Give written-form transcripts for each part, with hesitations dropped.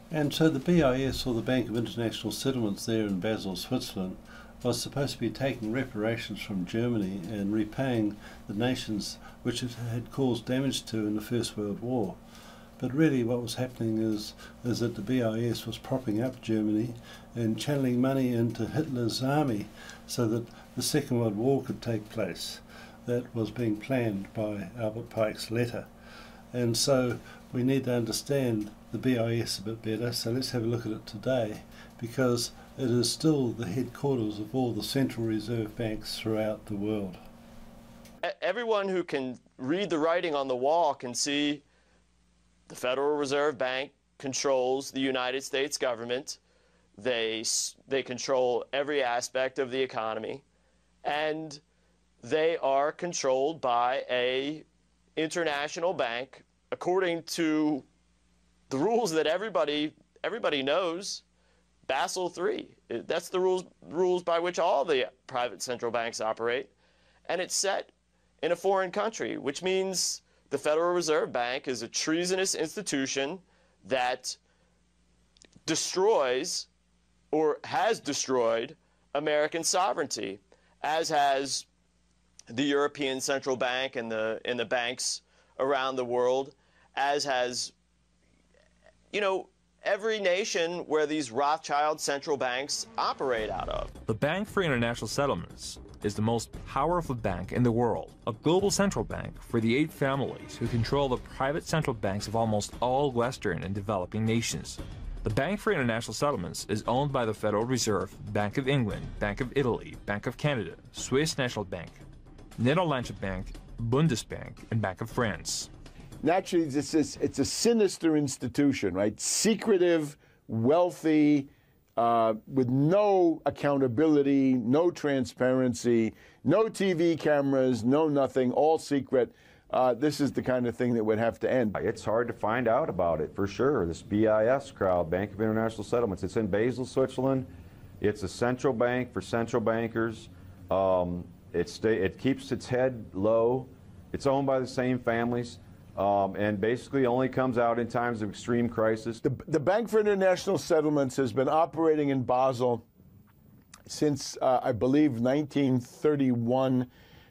And so the BIS, or the Bank of International Settlements there in Basel, Switzerland, was supposed to be taking reparations from Germany and repaying the nations which it had caused damage to in the First World War. But really what was happening is that the BIS was propping up Germany and channeling money into Hitler's army so that the Second World War could take place. That was being planned by Albert Pike's letter. And so we need to understand the BIS a bit better, so let's have a look at it today, because it is still the headquarters of all the central reserve banks throughout the world. Everyone who can read the writing on the wall can see the Federal Reserve Bank controls the United States government. They control every aspect of the economy, and they are controlled by an international bank according to the rules that everybody knows. Basel III. That's the rules by which all the private central banks operate, and it's set in a foreign country, which means the Federal Reserve Bank is a treasonous institution that destroys or has destroyed American sovereignty, as has the European Central Bank and the banks around the world, as has, you know, every nation where these Rothschild central banks operate out of. The Bank for International Settlements is the most powerful bank in the world, a global central bank for the 8 families who control the private central banks of almost all Western and developing nations. The Bank for International Settlements is owned by the Federal Reserve, Bank of England, Bank of Italy, Bank of Canada, Swiss National Bank, Nederlandsche Bank, Bundesbank, and Bank of France. Naturally, it's a sinister institution, right? Secretive, wealthy, with no accountability, no transparency, no TV cameras, no nothing, all secret. This is the kind of thing that would have to end. It's hard to find out about it, for sure. This BIS crowd, Bank of International Settlements, it's in Basel, Switzerland. It's a central bank for central bankers. It keeps its head low. It's owned by the same families. And basically only comes out in times of extreme crisis. The Bank for International Settlements has been operating in Basel since, I believe, 1931,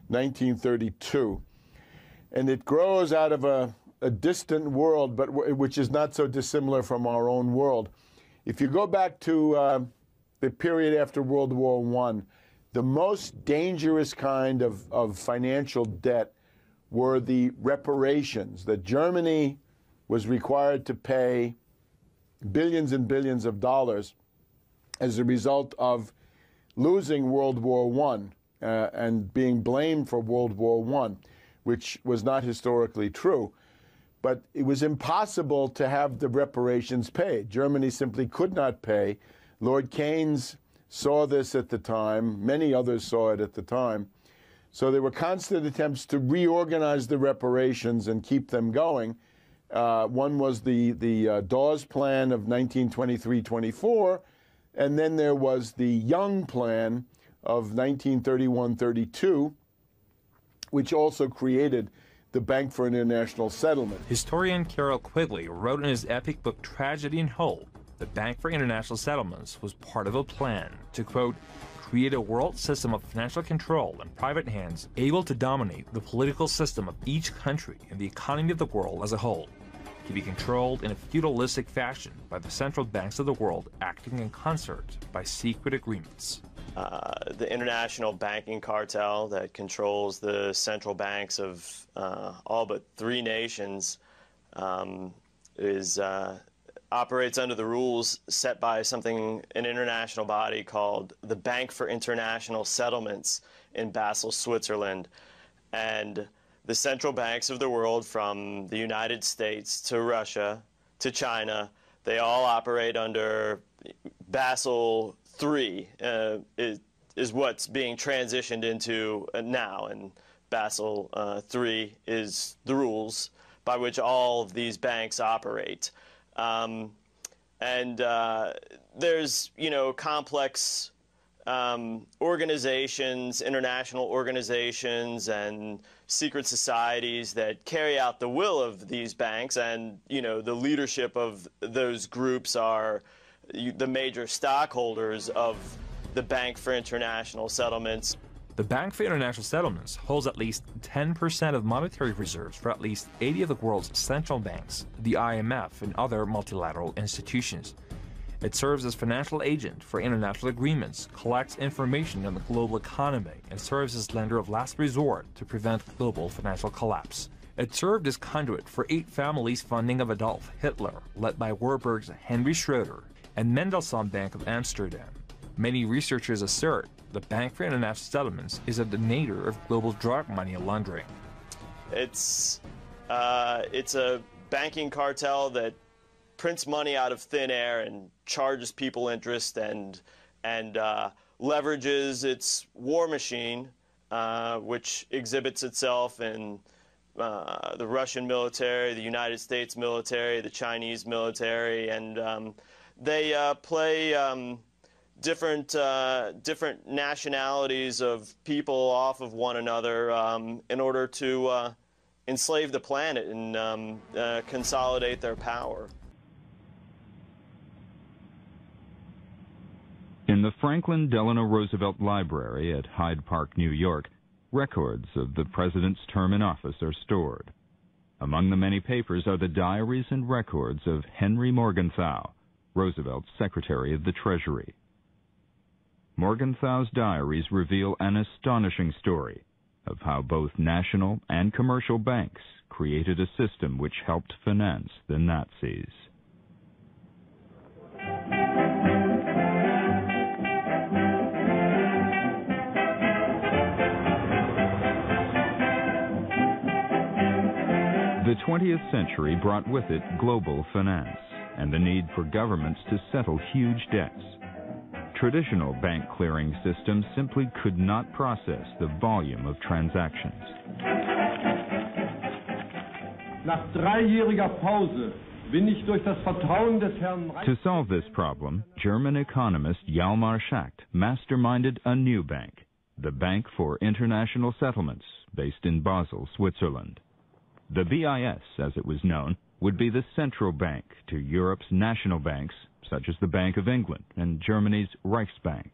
1932. And it grows out of a distant world, but which is not so dissimilar from our own world. If you go back to the period after World War I, the most dangerous kind of financial debt were the reparations that Germany was required to pay billions and billions of dollars as a result of losing World War I and being blamed for World War I, which was not historically true. But it was impossible to have the reparations paid. Germany simply could not pay. Lord Keynes saw this at the time. Many others saw it at the time. So there were constant attempts to reorganize the reparations and keep them going. One was the Dawes Plan of 1923-24, and then there was the Young Plan of 1931-32, which also created the Bank for International Settlement. Historian Carroll Quigley wrote in his epic book Tragedy and Hope, the Bank for International Settlements was part of a plan to, quote, create a world system of financial control in private hands able to dominate the political system of each country and the economy of the world as a whole, to be controlled in a feudalistic fashion by the central banks of the world acting in concert by secret agreements. The international banking cartel that controls the central banks of all but 3 nations operates under the rules set by an international body called the Bank for International Settlements in Basel, Switzerland. And the central banks of the world, from the United States to Russia to China, they all operate under Basel III, is what's being transitioned into now. And Basel III is the rules by which all of these banks operate. There's, you know, complex organizations, international organizations, and secret societies that carry out the will of these banks, and the leadership of those groups are the major stockholders of the Bank for International Settlements. The Bank for International Settlements holds at least 10% of monetary reserves for at least 80 of the world's central banks, the IMF, and other multilateral institutions. It serves as financial agent for international agreements, collects information on the global economy, and serves as lender of last resort to prevent global financial collapse. It served as conduit for 8 families' funding of Adolf Hitler, led by Warburg's Henry Schroeder, and Mendelssohn Bank of Amsterdam. Many researchers assert the Bank for International Settlements is a detonator of global drug money laundering. It's a banking cartel that prints money out of thin air and charges people interest and leverages its war machine, which exhibits itself in the Russian military, the United States military, the Chinese military, and they play different nationalities of people off of one another in order to enslave the planet and consolidate their power. In the Franklin Delano Roosevelt Library at Hyde Park, New York, records of the president's term in office are stored. Among the many papers are the diaries and records of Henry Morgenthau, Roosevelt's Secretary of the Treasury. Morgenthau's diaries reveal an astonishing story of how both national and commercial banks created a system which helped finance the Nazis. The 20th century brought with it global finance and the need for governments to settle huge debts. Traditional bank clearing systems simply could not process the volume of transactions. Nach 3-jähriger Pause bin ich durch das Vertrauen des Herrn. To solve this problem, German economist Hjalmar Schacht masterminded a new bank, the Bank for International Settlements, based in Basel, Switzerland. The BIS, as it was known, would be the central bank to Europe's national banks, such as the Bank of England and Germany's Reichsbank.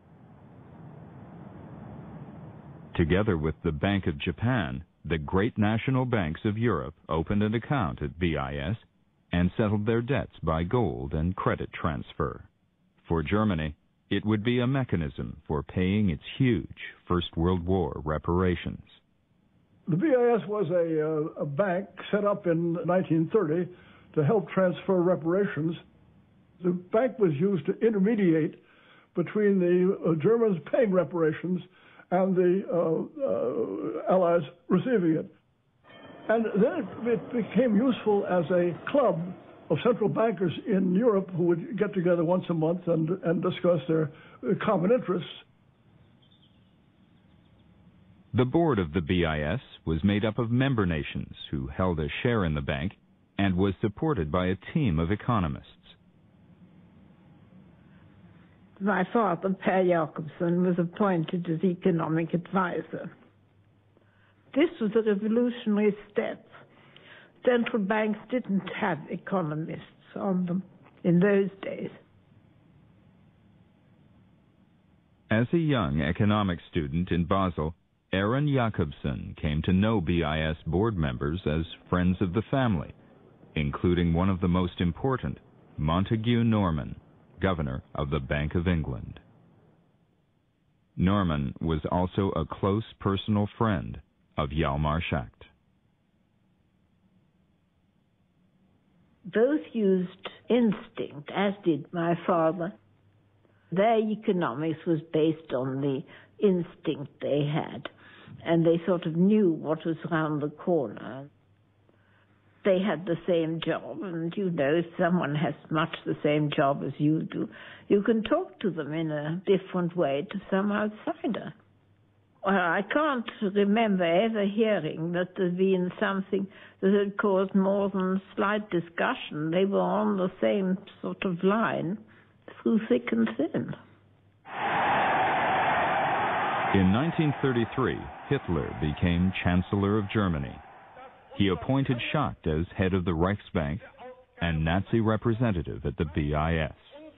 Together with the Bank of Japan, the great national banks of Europe opened an account at BIS and settled their debts by gold and credit transfer. For Germany, it would be a mechanism for paying its huge First World War reparations. The BIS was a bank set up in 1930 to help transfer reparations. The bank was used to intermediate between the Germans paying reparations and the Allies receiving it. And then it became useful as a club of central bankers in Europe who would get together once a month and discuss their common interests. The board of the BIS was made up of member nations who held a share in the bank and was supported by a team of economists. My father, Per Jacobson, was appointed as economic advisor. This was a revolutionary step. Central banks didn't have economists on them in those days. As a young economics student in Basel, Aaron Jacobson came to know BIS board members as friends of the family, including one of the most important, Montague Norman, governor of the Bank of England. Norman was also a close personal friend of Hjalmar Schacht. Both used instinct, as did my father. Their economics was based on the instinct they had, and they sort of knew what was around the corner. They had the same job, and you know, if someone has much the same job as you do, you can talk to them in a different way to some outsider. Well, I can't remember ever hearing that there'd been something that had caused more than slight discussion. They were on the same sort of line through thick and thin. In 1933, Hitler became Chancellor of Germany. He appointed Schacht as head of the Reichsbank and Nazi representative at the BIS.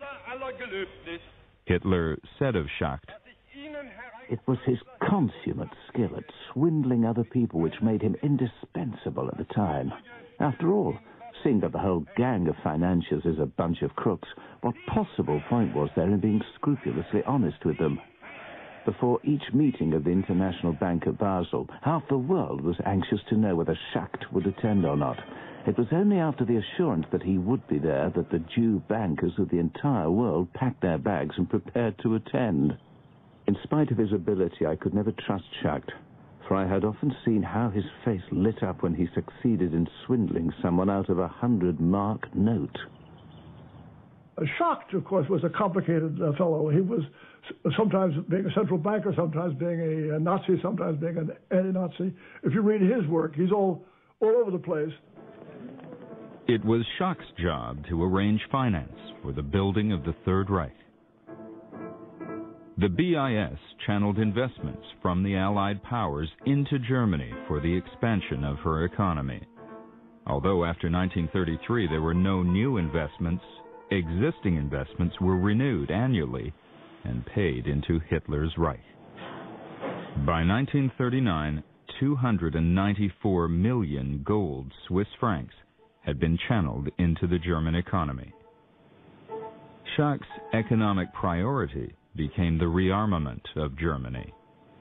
Hitler said of Schacht, "It was his consummate skill at swindling other people which made him indispensable at the time. After all, seeing that the whole gang of financiers is a bunch of crooks, what possible point was there in being scrupulously honest with them? Before each meeting of the International Bank at Basel, half the world was anxious to know whether Schacht would attend or not. It was only after the assurance that he would be there that the Jew bankers of the entire world packed their bags and prepared to attend. In spite of his ability, I could never trust Schacht, for I had often seen how his face lit up when he succeeded in swindling someone out of a 100-mark note." Schacht, of course, was a complicated fellow. He was sometimes being a central banker, sometimes being a Nazi, sometimes being an anti-Nazi. If you read his work, he's all over the place. It was Schacht's job to arrange finance for the building of the Third Reich. The BIS channeled investments from the Allied powers into Germany for the expansion of her economy. Although after 1933 there were no new investments, existing investments were renewed annually and paid into Hitler's Reich. By 1939, 294 million gold Swiss francs had been channeled into the German economy. Schacht's economic priority became the rearmament of Germany.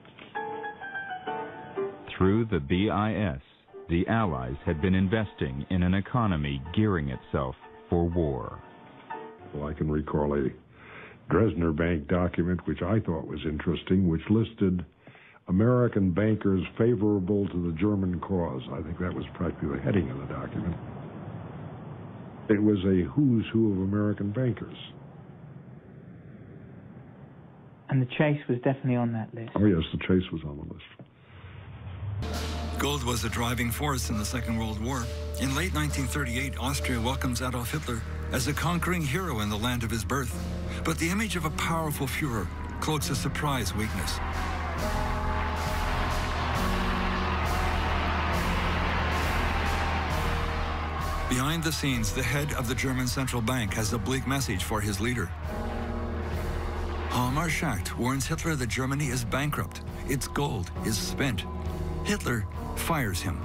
Through the BIS, the Allies had been investing in an economy gearing itself for war. Well, I can recall a Dresdner Bank document, which I thought was interesting, which listed American bankers favorable to the German cause. I think that was practically the heading of the document. It was a who's who of American bankers. And the Chase was definitely on that list. Oh, yes, the Chase was on the list. Gold was a driving force in the Second World War. In late 1938, Austria welcomes Adolf Hitler as a conquering hero in the land of his birth. But the image of a powerful Führer cloaks a surprise weakness. Behind the scenes, the head of the German central bank has a bleak message for his leader. Hjalmar Schacht warns Hitler that Germany is bankrupt. Its gold is spent. Hitler fires him.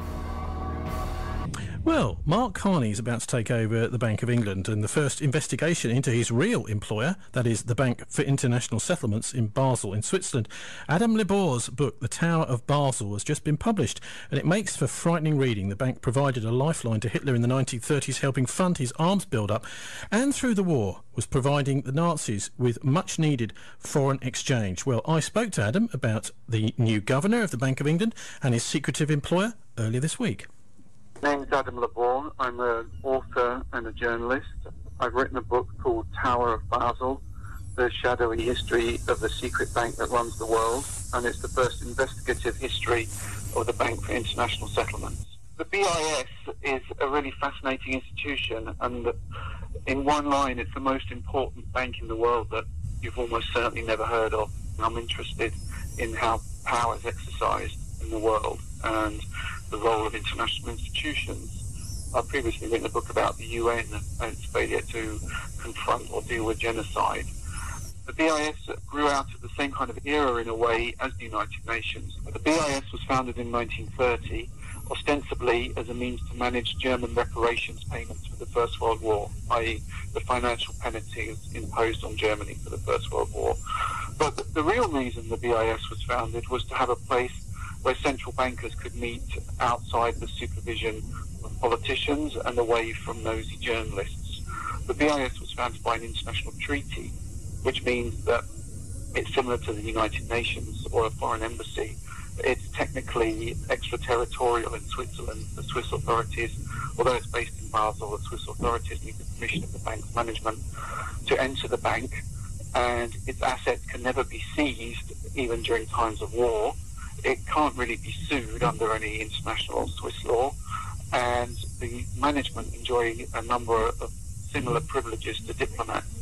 Well, Mark Carney is about to take over the Bank of England, and the first investigation into his real employer, that is the Bank for International Settlements in Basel in Switzerland. Adam Libor's book, The Tower of Basel, has just been published, and it makes for frightening reading. The bank provided a lifeline to Hitler in the 1930s, helping fund his arms build-up, and through the war was providing the Nazis with much-needed foreign exchange. Well, I spoke to Adam about the new governor of the Bank of England and his secretive employer earlier this week. My name is Adam Labor. I'm an author and a journalist. I've written a book called Tower of Basel, the shadowy history of the secret bank that runs the world, and it's the first investigative history of the Bank for International Settlements. The BIS is a really fascinating institution, and in one line, it's the most important bank in the world that you've almost certainly never heard of. I'm interested in how power is exercised in the world and the role of international institutions. I've previously written a book about the UN and its failure to confront or deal with genocide. The BIS grew out of the same kind of era in a way as the United Nations. The BIS was founded in 1930, ostensibly as a means to manage German reparations payments for the First World War, i.e. the financial penalties imposed on Germany for the First World War. But the real reason the BIS was founded was to have a place where central bankers could meet outside the supervision of politicians and away from nosy journalists. The BIS was founded by an international treaty, which means that it's similar to the United Nations or a foreign embassy. It's technically extraterritorial in Switzerland. The Swiss authorities, although it's based in Basel, the Swiss authorities need the permission of the bank's management to enter the bank, and its assets can never be seized, even during times of war. It can't really be sued under any international Swiss law, and the management enjoy a number of similar privileges to diplomats.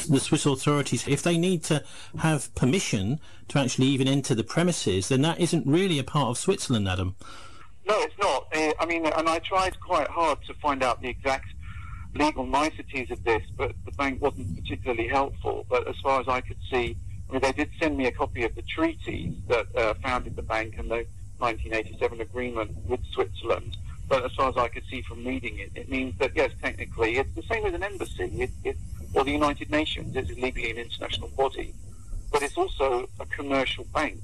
the Swiss authorities, if they need to have permission to actually even enter the premises, then that isn't really a part of Switzerland, Adam. No, it's not. I mean, and I tried quite hard to find out the exact legal niceties of this, but the bank wasn't particularly helpful. But as far as I could see, I mean, they did send me a copy of the treaties that founded the bank and the 1987 agreement with Switzerland. But as far as I could see from reading it, it means that, yes, technically, it's the same as an embassy, or the United Nations. It's legally an international body. But it's also a commercial bank,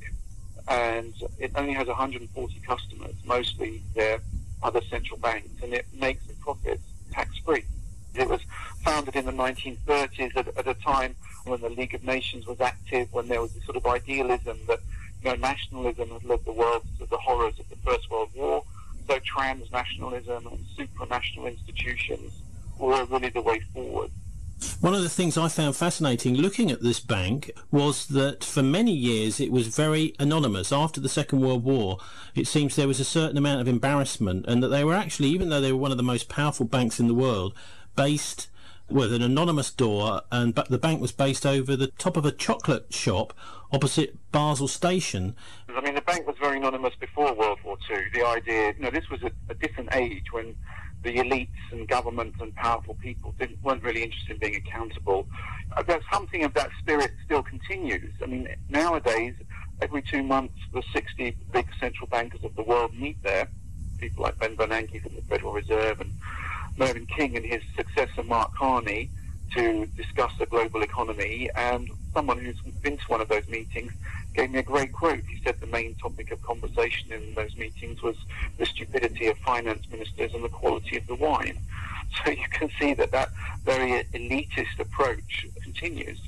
and it only has 140 customers. Mostly they're other central banks, and it makes its profits tax-free. It was founded in the 1930s at a time when the League of Nations was active, when there was this sort of idealism that, you know, nationalism had led the world to the horrors of the First World War. So transnationalism and supranational institutions were really the way forward. One of the things I found fascinating looking at this bank was that for many years it was very anonymous. After the Second World War, it seems there was a certain amount of embarrassment, and that they were actually, even though they were one of the most powerful banks in the world, based with an anonymous door, but the bank was based over the top of a chocolate shop opposite Basel Station. I mean, the bank was very anonymous before World War II. The idea, you know, this was a different age when the elites and governments and powerful people weren't really interested in being accountable. There's something of that spirit still continues. I mean, nowadays, every 2 months, the 60 big central bankers of the world meet there. People like Ben Bernanke from the Federal Reserve and Mervyn King and his successor Mark Carney to discuss the global economy. And someone who's been to one of those meetings gave me a great quote. He said the main topic of conversation in those meetings was the stupidity of finance ministers and the quality of the wine. So you can see that very elitist approach continues.